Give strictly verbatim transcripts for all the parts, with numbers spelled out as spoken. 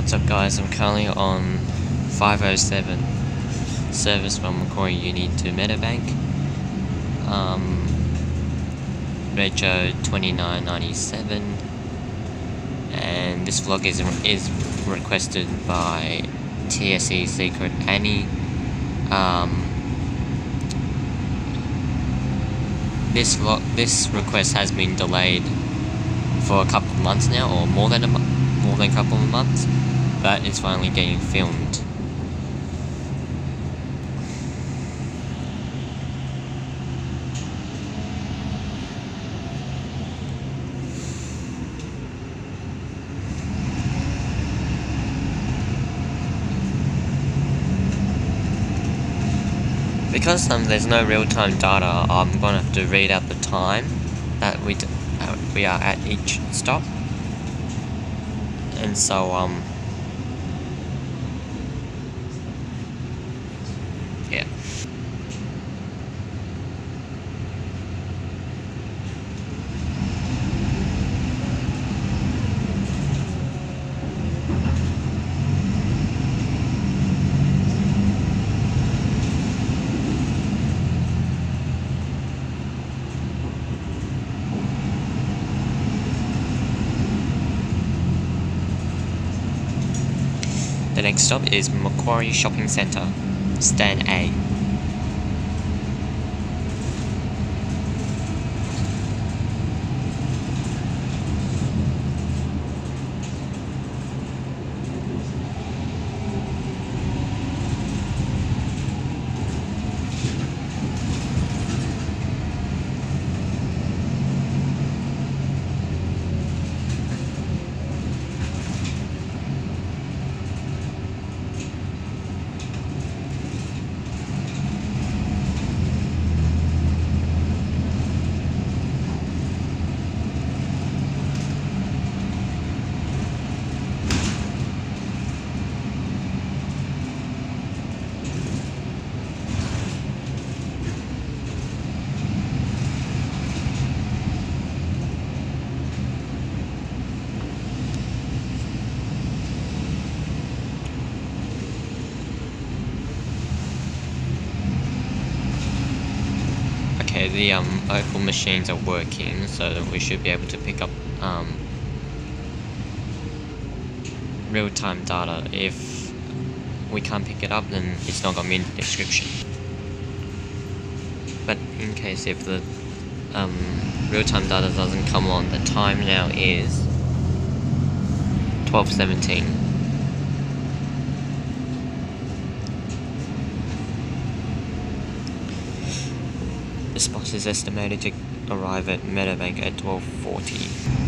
What's up guys, I'm currently on five oh seven service from Macquarie Uni to Meadowbank, um, Rego twenty-nine ninety-seven, and this vlog is, is requested by T S E Secret Annie. Um, this vlog, this request has been delayed for a couple of months now, or more than a month, more than a couple of months, but it's finally getting filmed. Because um, there's no real-time data, I'm gonna have to read out the time that we d uh, we are at each stop, and so um yeah. The next stop is Macquarie Shopping Centre Stand A. Okay, the um, Opal machines are working, so that we should be able to pick up um, real-time data. If we can't pick it up, then it's not going to be in the description. But in case if the um, real-time data doesn't come on, the time now is twelve seventeen. This bus is estimated to arrive at Meadowbank at twelve forty.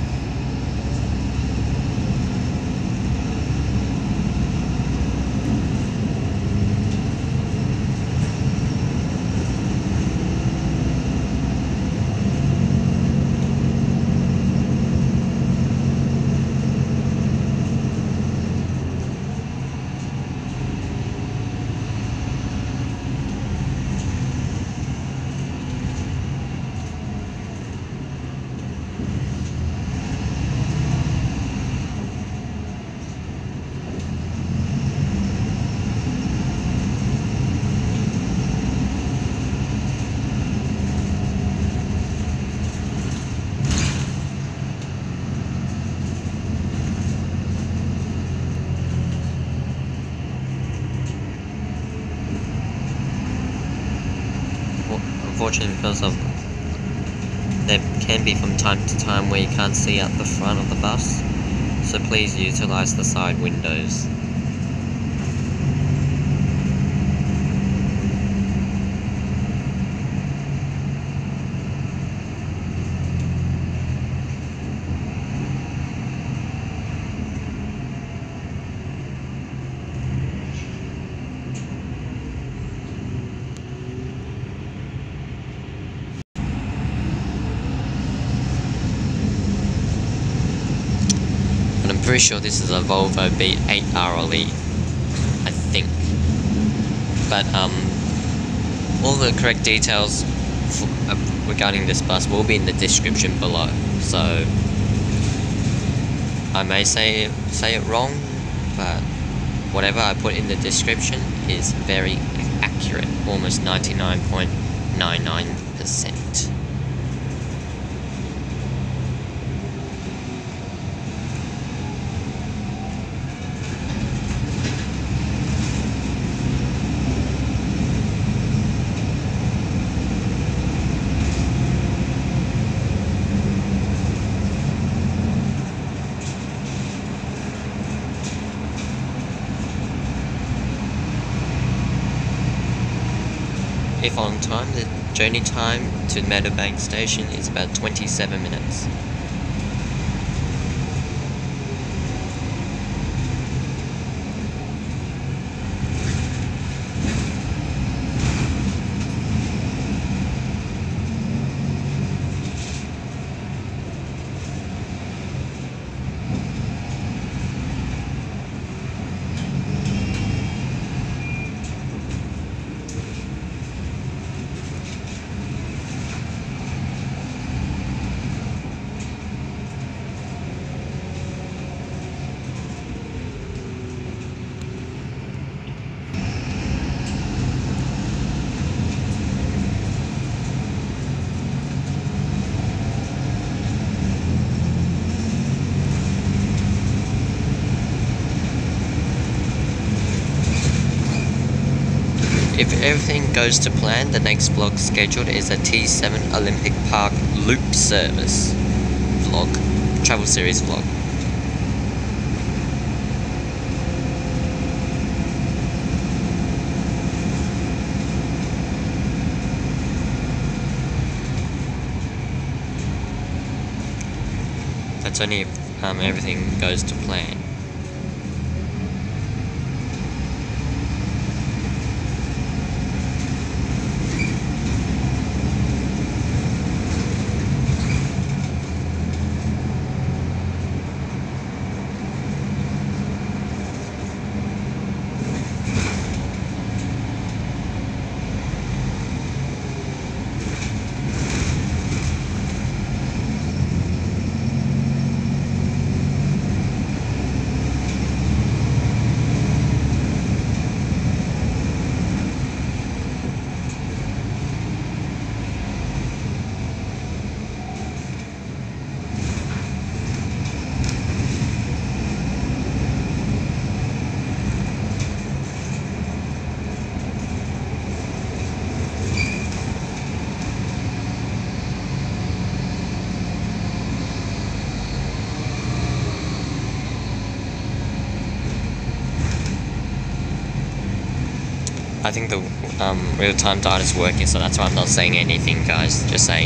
Unfortunately, because of there can be from time to time where you can't see out the front of the bus, so please utilize the side windows. I'm pretty sure this is a Volvo B eight R L E, I think. But um, all the correct details for, uh, regarding this bus will be in the description below. So I may say say it wrong, but whatever I put in the description is very accurate, almost ninety-nine point nine nine percent. If on time, the journey time to Meadowbank station is about twenty-seven minutes. If everything goes to plan, the next vlog scheduled is a T seven Olympic Park loop service vlog, travel series vlog. That's only if um, everything goes to plan. I think the um, real-time data is working, so that's why I'm not saying anything, guys. Just saying.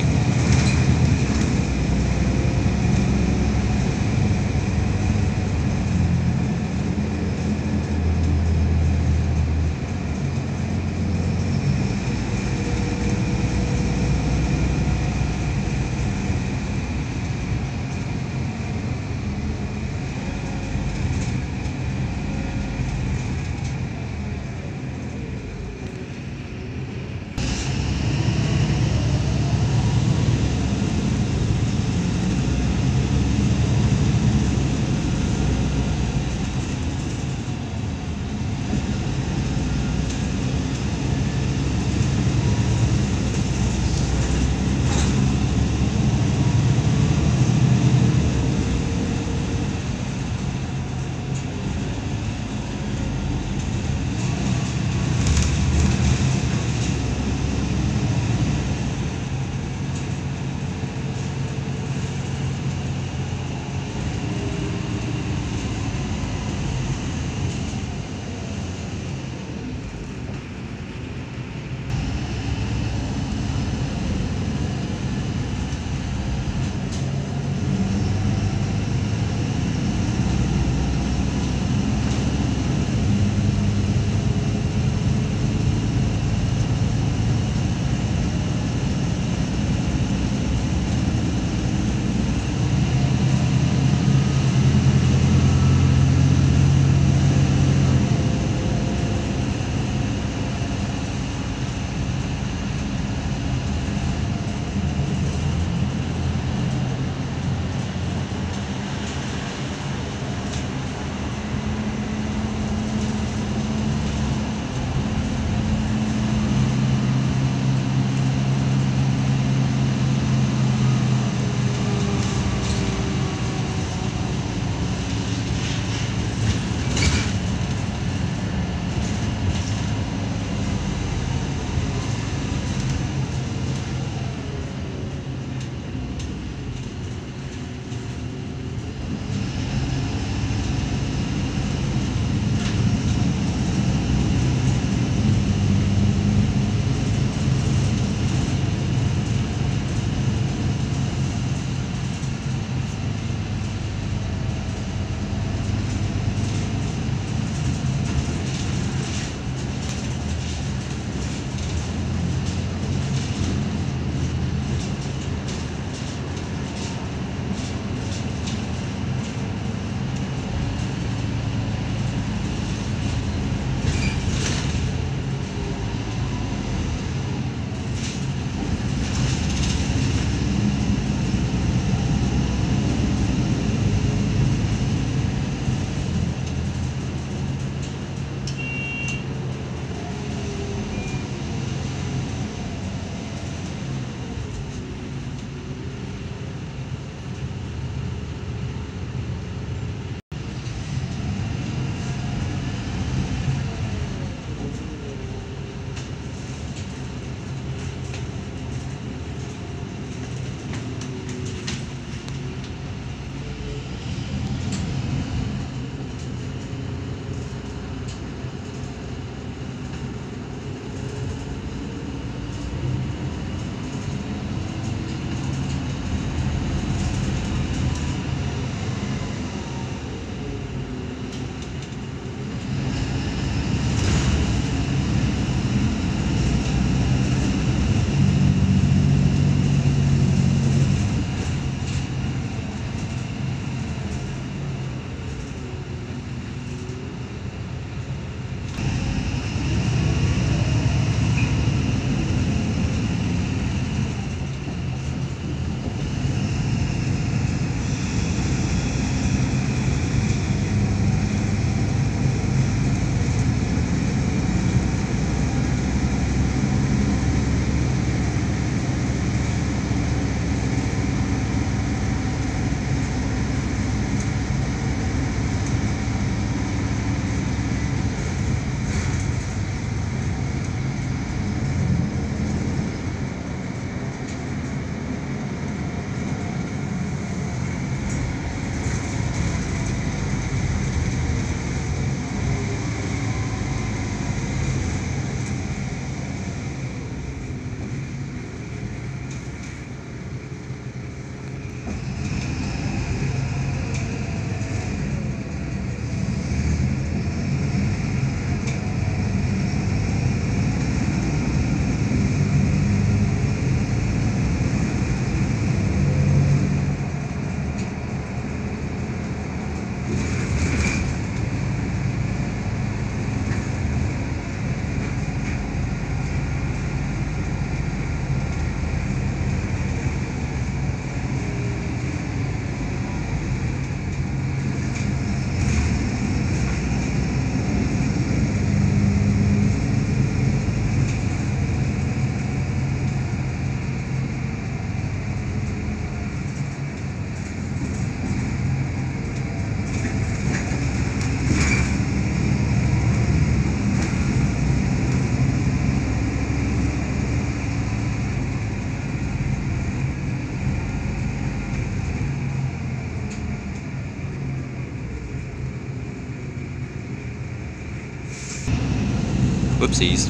Whoopsies.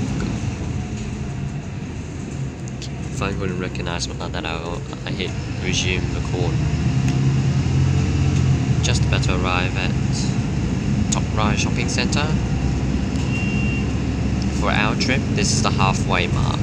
Phone wouldn't recognise me like that, I, I hit resume record. Just about to arrive at Top Rise Shopping Centre. For our trip, this is the halfway mark.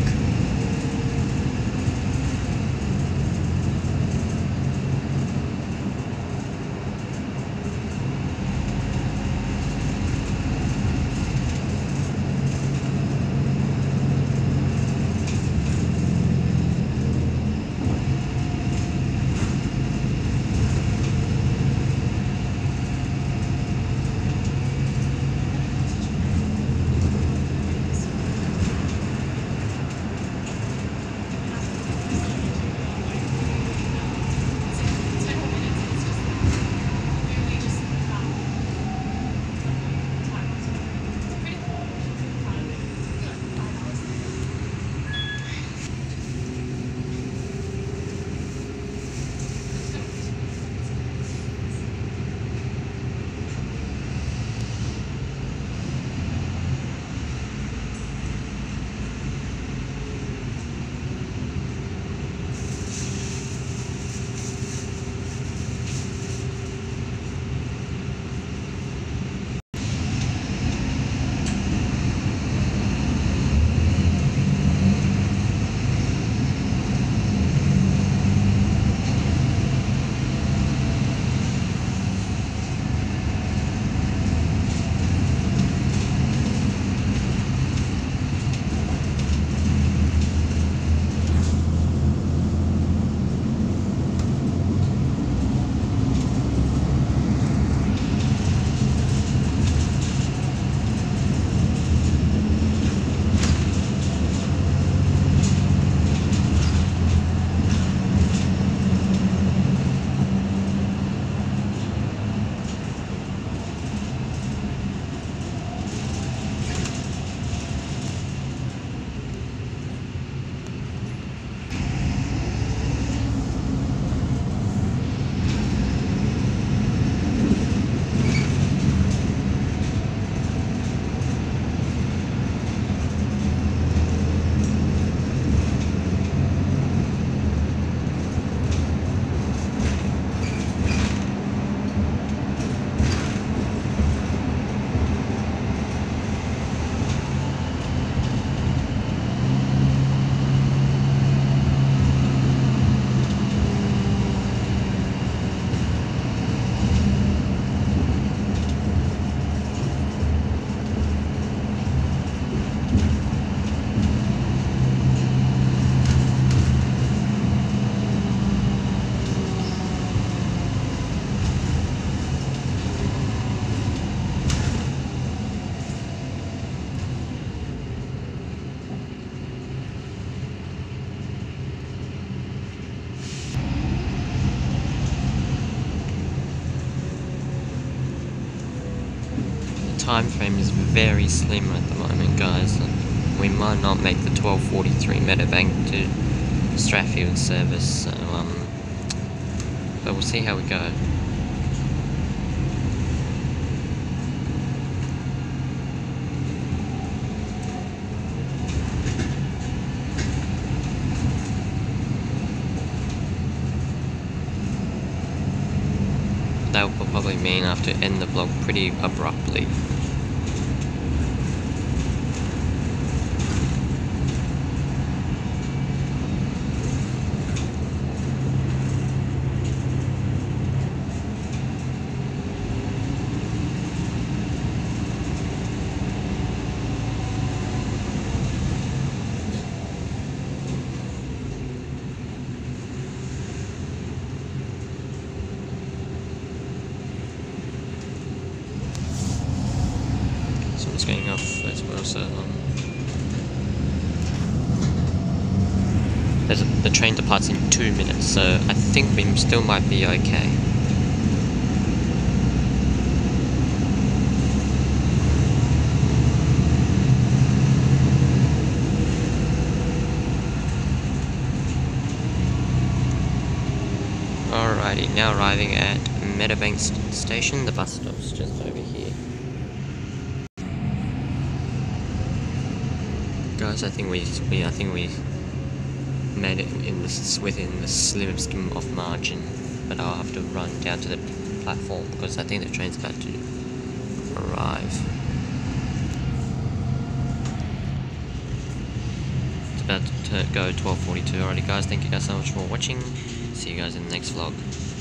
Time frame is very slim at the moment, guys. We might not make the twelve forty-three Meadowbank to Strathfield service, so um, but we'll see how we go. That will probably mean I have to end the vlog pretty abruptly. Someone's getting off as well, so um, there's a, the train departs in two minutes, so I think we still might be okay. Alrighty, now arriving at Meadowbank station. The bus stop's just over here. guys, I think we, we I think we made it in this within the slimmest of margin, but I'll have to run down to the platform because I think the train's about to arrive. It's about to go twelve forty-two already, guys. Thank you guys so much for watching. See you guys in the next vlog.